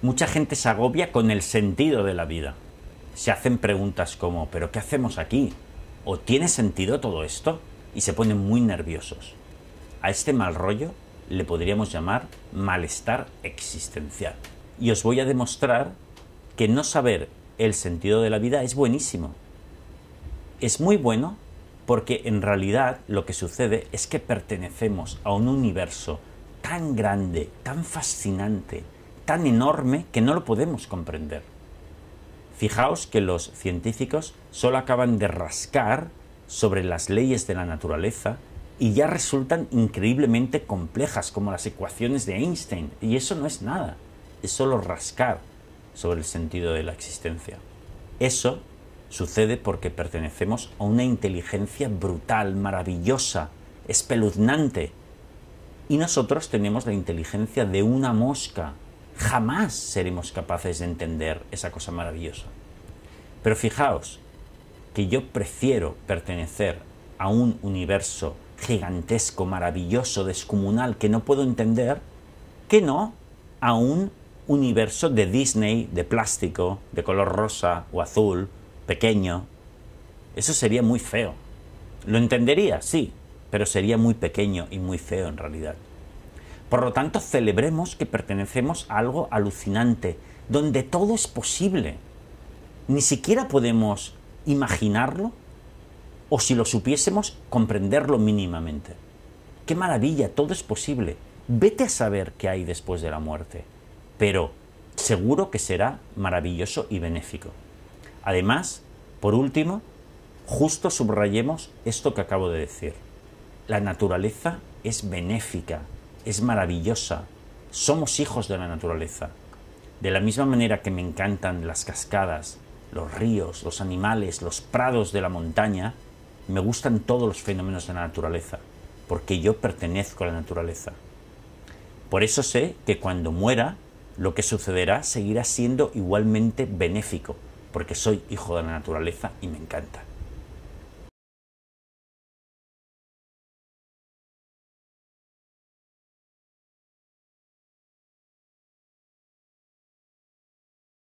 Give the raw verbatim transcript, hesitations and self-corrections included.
Mucha gente se agobia con el sentido de la vida. Se hacen preguntas como ¿pero qué hacemos aquí? ¿O tiene sentido todo esto? Y se ponen muy nerviosos. A este mal rollo le podríamos llamar malestar existencial. Y os voy a demostrar que no saber el sentido de la vida es buenísimo. Es muy bueno porque en realidad lo que sucede es que pertenecemos a un universo tan grande, tan fascinante, tan enorme que no lo podemos comprender. Fijaos que los científicos solo acaban de rascar sobre las leyes de la naturaleza y ya resultan increíblemente complejas, como las ecuaciones de Einstein, y eso no es nada, es solo rascar sobre el sentido de la existencia. Eso sucede porque pertenecemos a una inteligencia brutal, maravillosa, espeluznante, y nosotros tenemos la inteligencia de una mosca. Jamás seremos capaces de entender esa cosa maravillosa. Pero fijaos que yo prefiero pertenecer a un universo gigantesco, maravilloso, descomunal, que no puedo entender, que no a un universo de Disney, de plástico, de color rosa o azul, pequeño. Eso sería muy feo. Lo entendería, sí, pero sería muy pequeño y muy feo en realidad. Por lo tanto, celebremos que pertenecemos a algo alucinante, donde todo es posible. Ni siquiera podemos imaginarlo, o si lo supiésemos, comprenderlo mínimamente. ¡Qué maravilla! Todo es posible. Vete a saber qué hay después de la muerte. Pero seguro que será maravilloso y benéfico. Además, por último, justo subrayemos esto que acabo de decir. La naturaleza es benéfica. Es maravillosa. Somos hijos de la naturaleza. De la misma manera que me encantan las cascadas, los ríos, los animales, los prados de la montaña, me gustan todos los fenómenos de la naturaleza, porque yo pertenezco a la naturaleza. Por eso sé que cuando muera, lo que sucederá seguirá siendo igualmente benéfico, porque soy hijo de la naturaleza y me encanta.